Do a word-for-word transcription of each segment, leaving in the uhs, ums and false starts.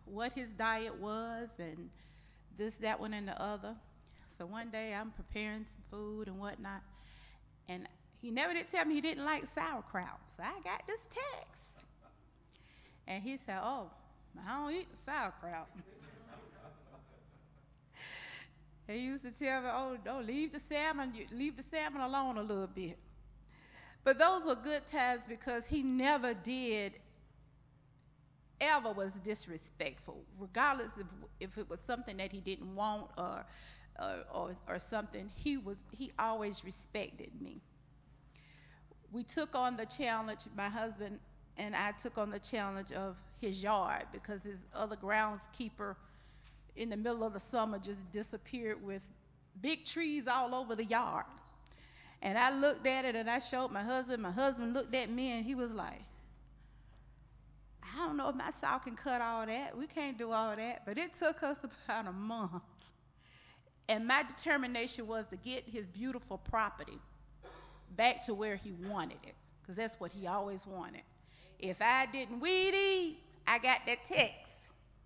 what his diet was and this, that one, and the other. So one day I'm preparing some food and whatnot, and he never did tell me he didn't like sauerkraut. So I got this text. And he said, oh, I don't eat sauerkraut. He used to tell me, oh, don't leave the salmon, leave the salmon alone a little bit. But those were good times because he never did, ever was disrespectful, regardless of if it was something that he didn't want or, or, or, or something. He was, he always respected me. We took on the challenge, my husband and I took on the challenge of his yard because his other groundskeeper in the middle of the summer just disappeared with big trees all over the yard. And I looked at it and I showed my husband. My husband looked at me and he was like, I don't know if my saw can cut all that. We can't do all that. But it took us about a month. And my determination was to get his beautiful property back to where he wanted it, because that's what he always wanted. If I didn't weed eat, I got that text.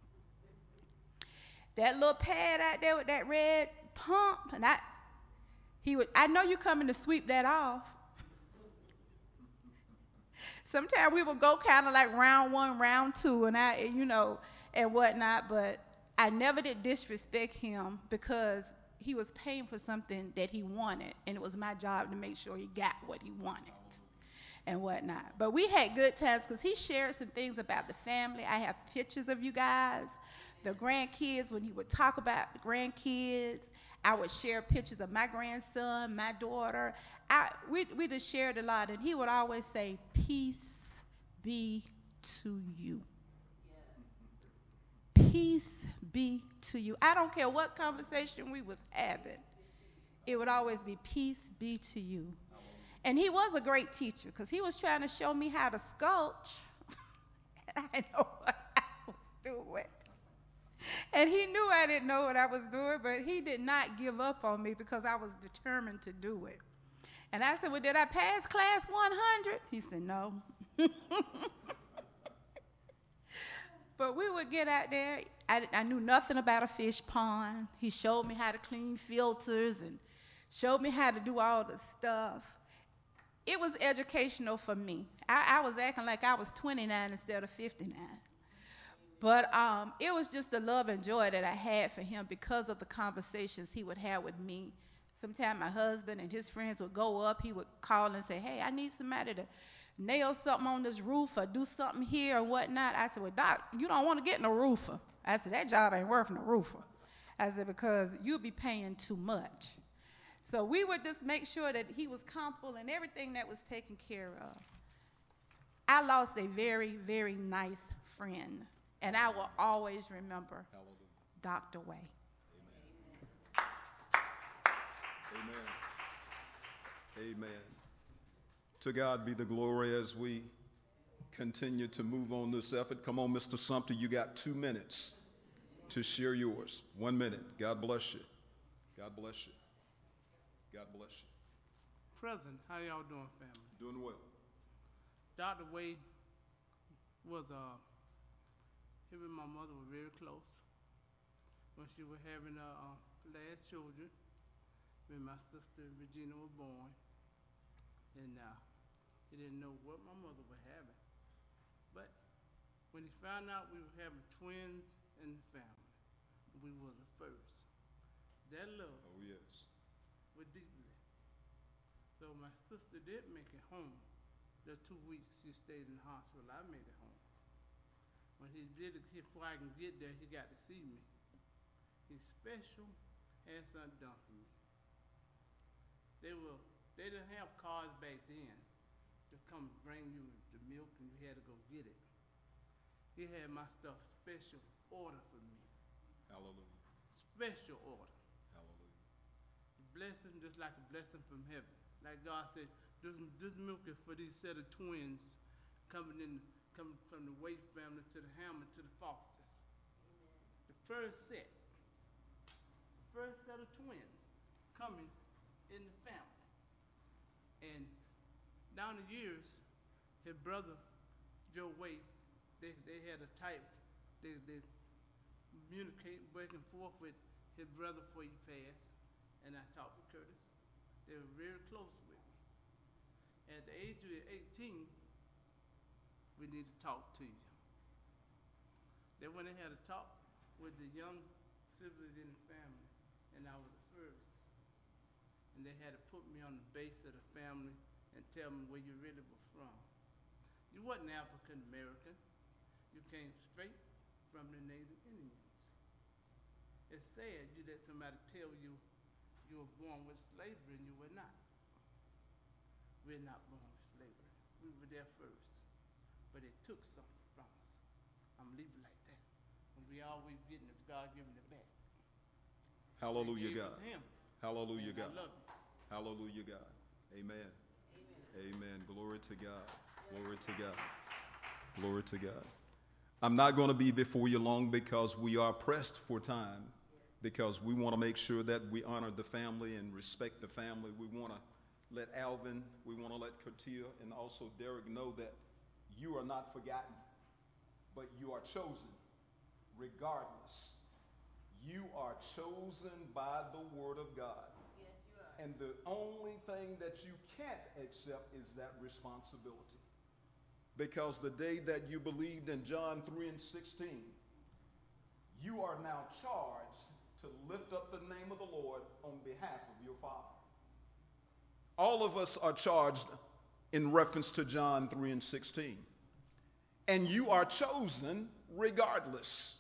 That little pad out there with that red pump, and I, he would, I know you're coming to sweep that off. Sometimes we would go kind of like round one, round two, and I, you know, and whatnot, but I never did disrespect him because he was paying for something that he wanted, and it was my job to make sure he got what he wanted and whatnot. But we had good times because he shared some things about the family. I have pictures of you guys, the grandkids, when he would talk about the grandkids. I would share pictures of my grandson, my daughter. I, we, we just shared a lot, and he would always say, peace be to you. Peace be to you. I don't care what conversation we was having. It would always be peace be to you. And he was a great teacher because he was trying to show me how to sculpt. And I know what I was doing. And he knew I didn't know what I was doing, but he did not give up on me because I was determined to do it. And I said, well, did I pass class one hundred? He said, no. But we would get out there. I, I knew nothing about a fish pond. He showed me how to clean filters and showed me how to do all the stuff. It was educational for me. I, I was acting like I was twenty-nine instead of fifty-nine. But um, it was just the love and joy that I had for him because of the conversations he would have with me. Sometimes my husband and his friends would go up. He would call and say, hey, I need somebody to nail something on this roof or do something here or whatnot. I said, well, Doc, you don't want to get no roofer. I said, that job ain't worth no roofer. I said, because you'll be paying too much. So we would just make sure that he was comfortable and everything that was taken care of. I lost a very, very nice friend, and I will always remember Hallelujah. Doctor Way. Amen. Amen. Amen. To God be the glory as we continue to move on this effort. Come on, Mister Sumter, you got two minutes to share yours. One minute. God bless you. God bless you. God bless you. President, how y'all doing, family? Doing well. Doctor Way was, uh, him and my mother were very close when she was having her uh, last children, when my sister Regina was born. And uh, he didn't know what my mother was having. But when he found out we were having twins in the family, we was the first. That love oh, yes. was deeply. So my sister did make it home. The two weeks she stayed in the hospital, I made it home. When he did it, before I can get there, he got to see me. He's special, had something done for me. They were, they didn't have cars back then to come bring you the milk and you had to go get it. He had my stuff special order for me. Hallelujah. Special order. Hallelujah. Blessing just like a blessing from heaven. Like God said, this, this milk is for these set of twins coming in, coming from the Way family to the Hammond to the Fosters. Amen. The first set, first set of twins coming in the family. And down the years, his brother, Joe Way, they, they had a type, they, they, communicate back and forth with his brother before he passed, and I talked to Curtis. They were very close with me. At the age of eighteen, we need to talk to you. They went and had a talk with the young siblings in the family, and I was the first. And they had to put me on the base of the family and tell me where you really were from. You wasn't African American. You came straight from the Native Indians. It's sad you let somebody tell you you were born with slavery and you were not. We're not born with slavery. We were there first. But it took something from us. I'm leaving like that. And we always getting it, God giving it back. Hallelujah, God. Him. Hallelujah, And God. I love you. Hallelujah, God. Amen. Amen. Amen. Glory to God. Glory to God. Glory to God. I'm not going to be before you long because we are pressed for time, because we want to make sure that we honor the family and respect the family. We want to let Alvin, we want to let Katia and also Derek know that you are not forgotten, but you are chosen regardless. You are chosen by the word of God. Yes, you are. And the only thing that you can't accept is that responsibility. Because the day that you believed in John three and sixteen, you are now charged to lift up the name of the Lord on behalf of your Father. All of us are charged in reference to John three and sixteen. And you are chosen regardless.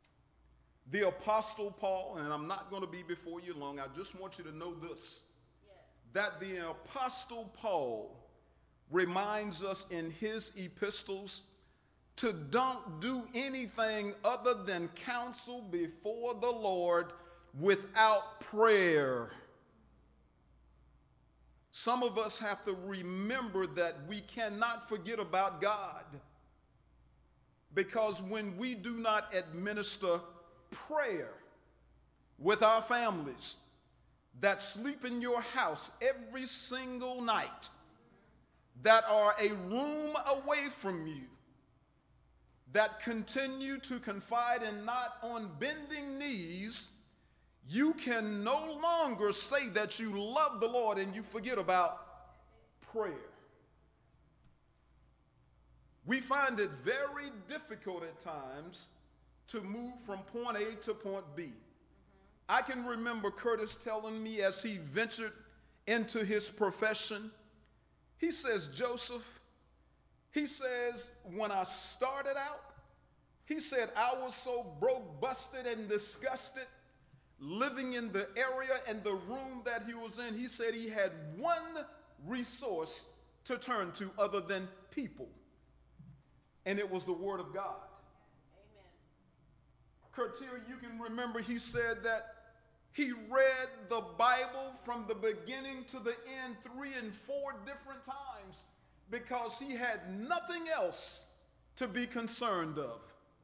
The Apostle Paul, and I'm not going to be before you long, I just want you to know this, yes, that the Apostle Paul reminds us in his epistles to don't do anything other than counsel before the Lord without prayer. Some of us have to remember that we cannot forget about God, because when we do not administer prayer with our families that sleep in your house every single night, that are a room away from you, that continue to confide in not on bending knees, you can no longer say that you love the Lord and you forget about prayer. We find it very difficult at times to move from point A to point B. Mm-hmm. I can remember Curtis telling me as he ventured into his profession, he says, Joseph, he says, when I started out, he said, I was so broke, busted, and disgusted living in the area and the room that he was in. He said he had one resource to turn to other than people, and it was the Word of God. Amen. Curtier, you can remember he said that he read the Bible from the beginning to the end three and four different times because he had nothing else to be concerned of.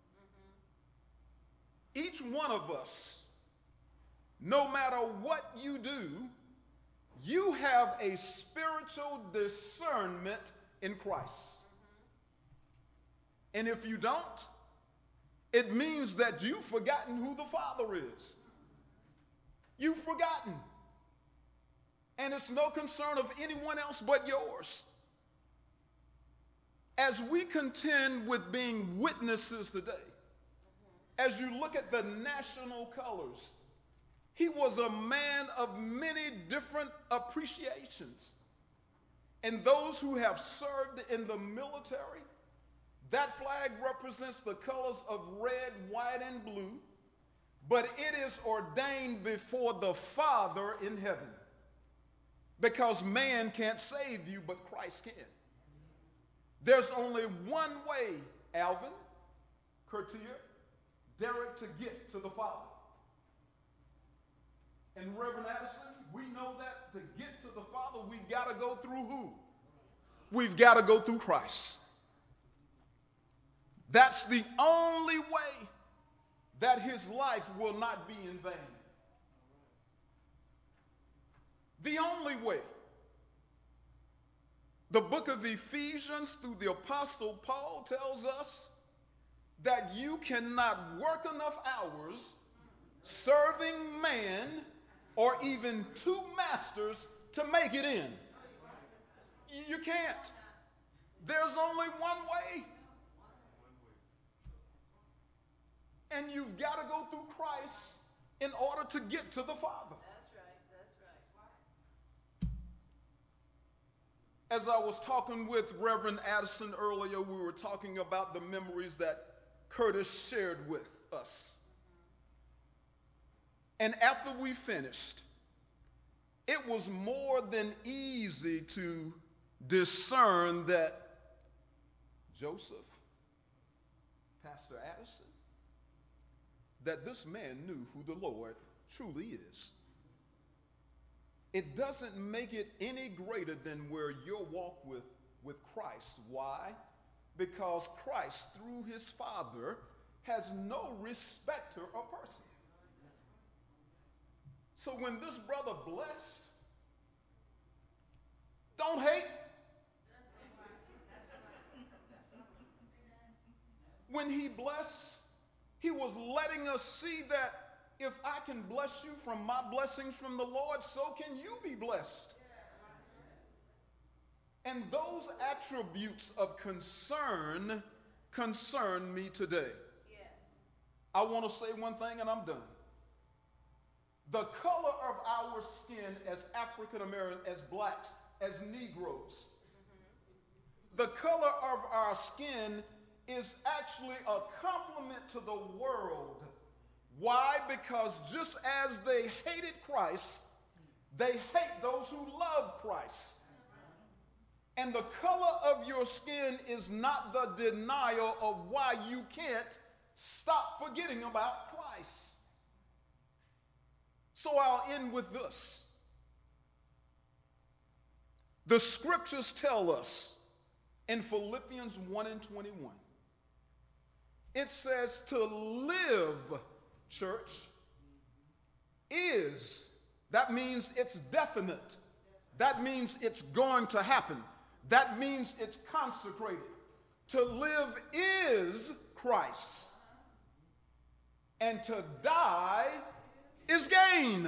Mm-hmm. Each one of us, no matter what you do, you have a spiritual discernment in Christ. Mm-hmm. And if you don't, it means that you've forgotten who the Father is. You've forgotten. And it's no concern of anyone else but yours. As we contend with being witnesses today, mm-hmm, as you look at the national colors, he was a man of many different appreciations. And those who have served in the military, that flag represents the colors of red, white, and blue. But it is ordained before the Father in heaven, because man can't save you, but Christ can. There's only one way, Alvin, Curtier, Derek, to get to the Father. And Reverend Addison, we know that to get to the Father, we've got to go through who? We've got to go through Christ. That's the only way that his life will not be in vain. The only way. The book of Ephesians through the Apostle Paul tells us that you cannot work enough hours serving man or even two masters to make it in. You can't. There's only one way. And you've got to go through Christ in order to get to the Father. That's right, that's right. As I was talking with Reverend Addison earlier, we were talking about the memories that Curtis shared with us. And after we finished, it was more than easy to discern that Joseph, Pastor Addison, that this man knew who the Lord truly is. It doesn't make it any greater than where your walk with, with Christ. Why? Because Christ, through his Father, has no respecter of person. So when this brother blessed, don't hate. When he blessed, he was letting us see that if I can bless you from my blessings from the Lord, so can you be blessed. And those attributes of concern concern me today. I want to say one thing and I'm done. The color of our skin as African Americans, as blacks, as Negroes, the color of our skin is actually a compliment to the world. Why? Because just as they hated Christ, they hate those who love Christ. And the color of your skin is not the denial of why you can't stop forgetting about Christ. So I'll end with this. The scriptures tell us in Philippians one and twenty-one, it says to live, church, is, that means it's definite. That means it's going to happen. That means it's consecrated. To live is Christ. And to die is gain.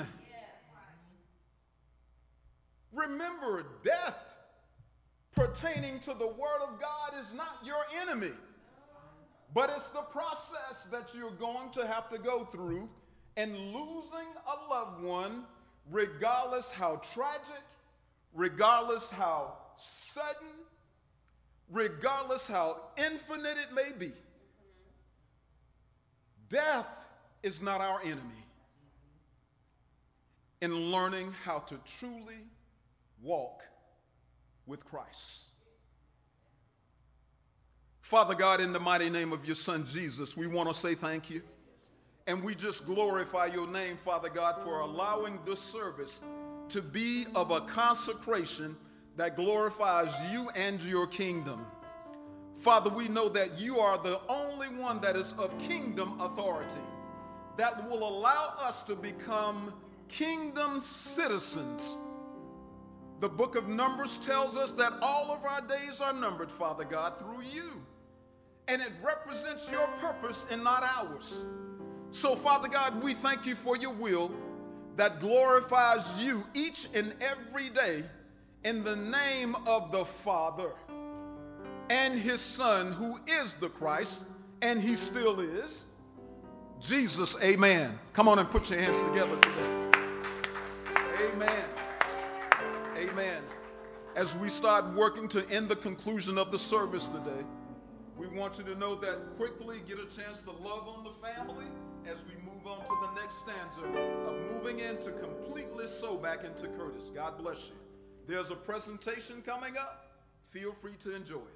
Remember, death pertaining to the Word of God is not your enemy, but it's the process that you're going to have to go through, and losing a loved one, regardless how tragic, regardless how sudden, regardless how infinite it may be, death is not our enemy in learning how to truly walk with Christ. Father God, in the mighty name of your Son Jesus, we want to say thank you. And we just glorify your name, Father God, for allowing this service to be of a consecration that glorifies you and your kingdom. Father, we know that you are the only one that is of kingdom authority, that will allow us to become kingdom citizens. The book of Numbers tells us that all of our days are numbered, Father God, through you. And it represents your purpose and not ours. So, Father God, we thank you for your will that glorifies you each and every day in the name of the Father and his Son, who is the Christ, and he still is, Jesus. Amen. Come on and put your hands together today. Amen. Amen. As we start working to end the conclusion of the service today, we want you to know that quickly get a chance to love on the family as we move on to the next stanza of moving into completely sow back into Curtis. God bless you. There's a presentation coming up. Feel free to enjoy it.